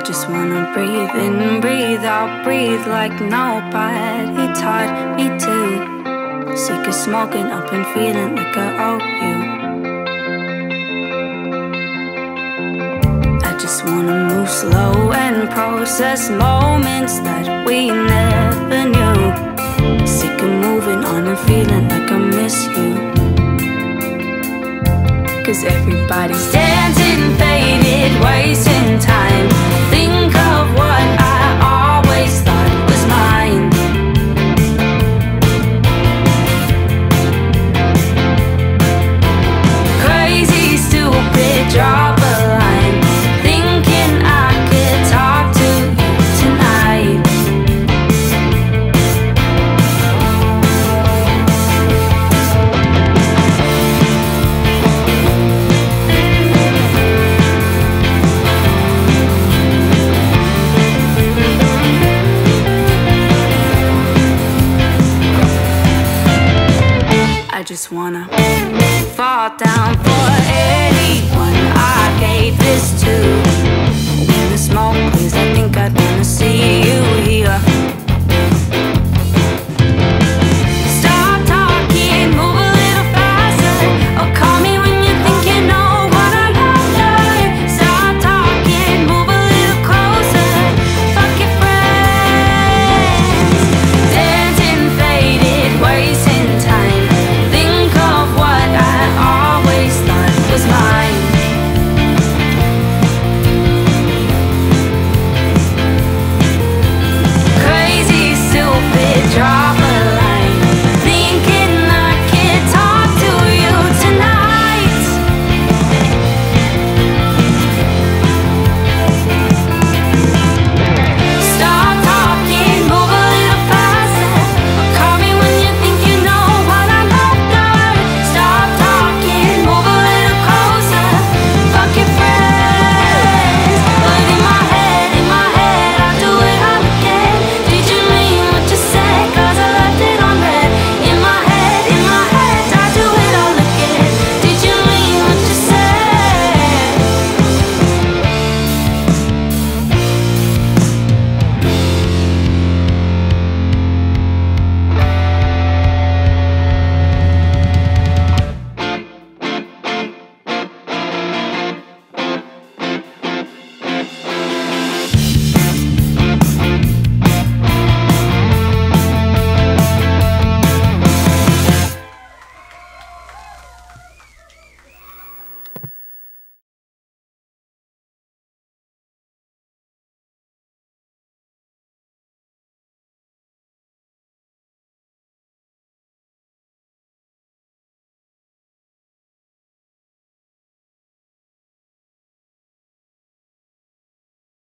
just wanna breathe in, breathe out, breathe like nobody taught me to. Sick of smoking up and feeling like I owe you. I just wanna move slow and process moments that we never knew. Sick of moving on and feeling like I miss you. 'Cause everybody's dancing, faded, wasting time. Think of what I always thought was mine. Crazy, stupid, drop a line, thinking I could talk to you tonight. I just wanna fall down for anyone I gave this to. When the smoke clears, I think I'd wanna see you here.